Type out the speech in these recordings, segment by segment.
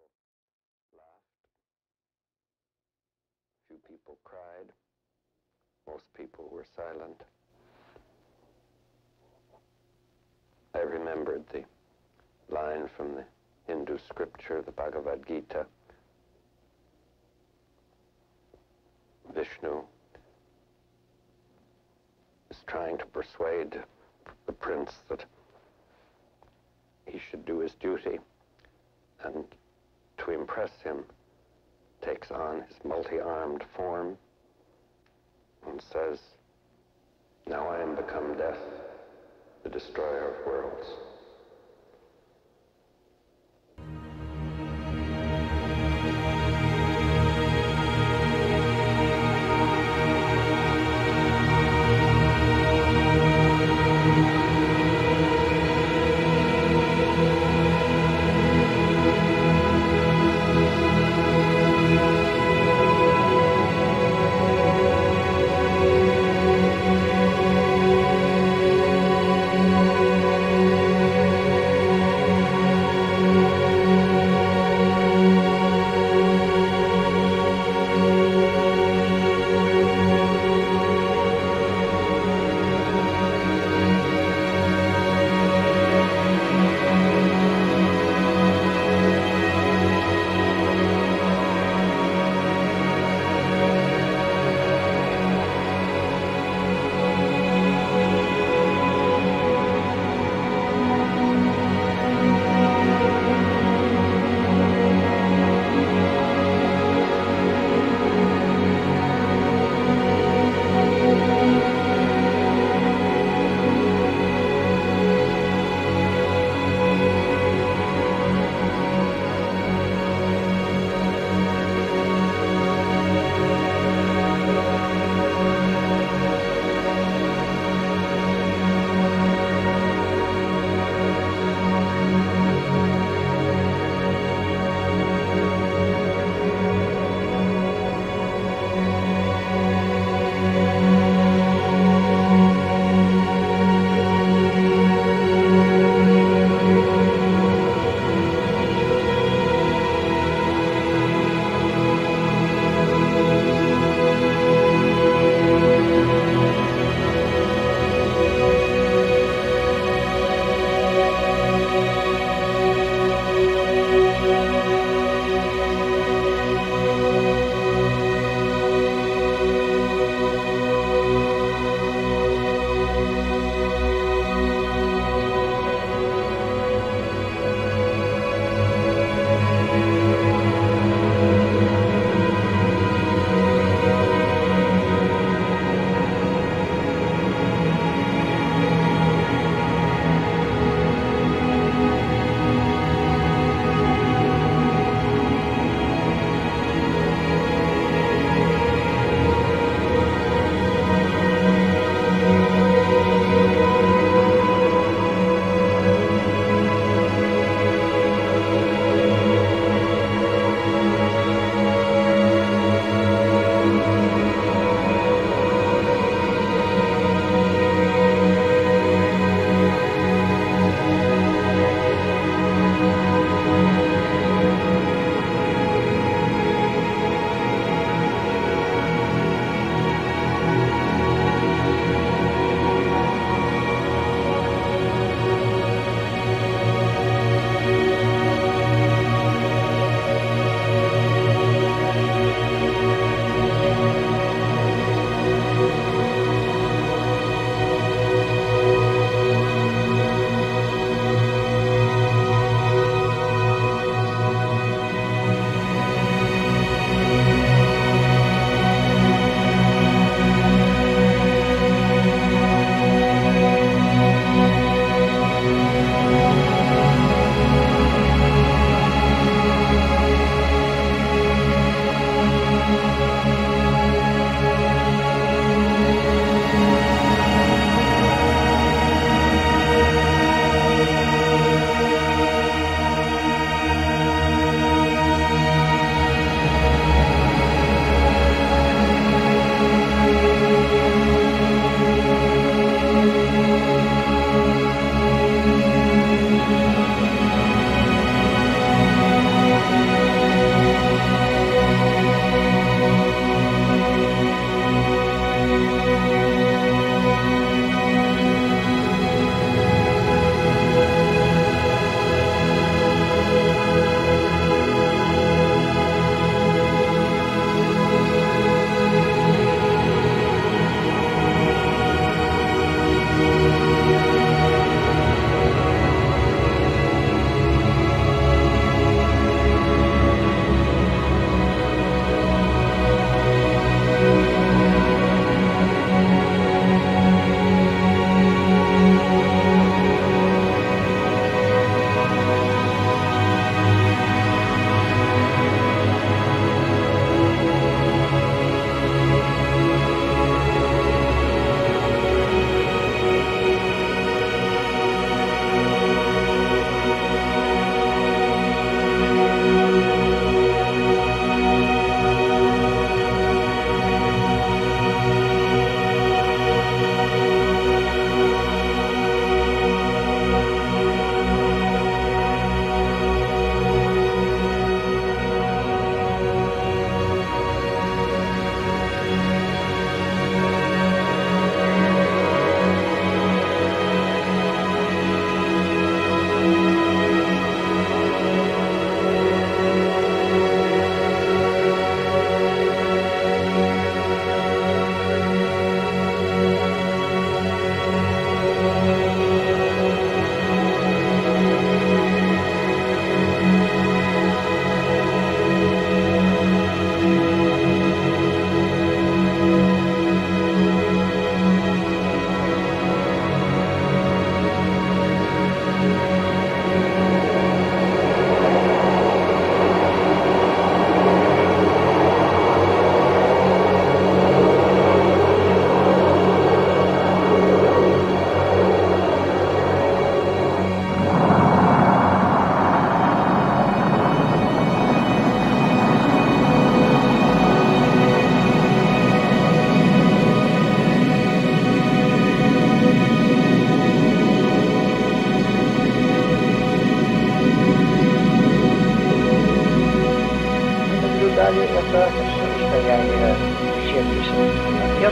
laughed. Few people cried. Most people were silent. I remembered the line from the Hindu scripture, the Bhagavad Gita. Vishnu is trying to persuade the prince that he should do his duty, and to impress him takes on his multi-armed form and says, "Now I am become death, the destroyer of worlds."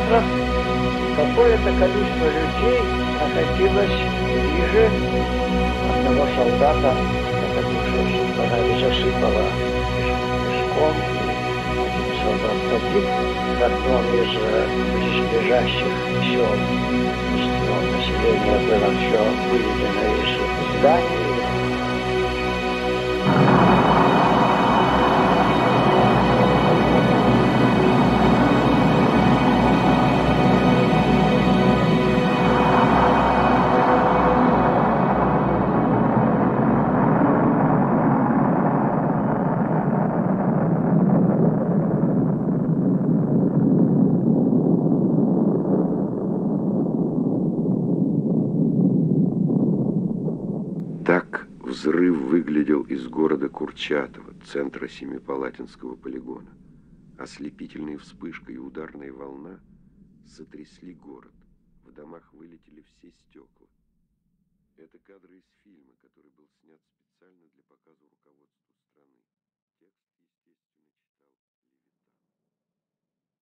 остров, какое-то количество людей находилось ближе одного солдата, находившегося в канаве Засыпало пешком. Один солдат погиб в одном из близлежащих сел. Население было все выведено из зданий. Так взрыв выглядел из города Курчатова, центра Семипалатинского полигона. Ослепительная вспышка и ударная волна сотрясли город. В домах вылетели все стекла. Это кадры из фильма, который был снят специально для показа руководству страны.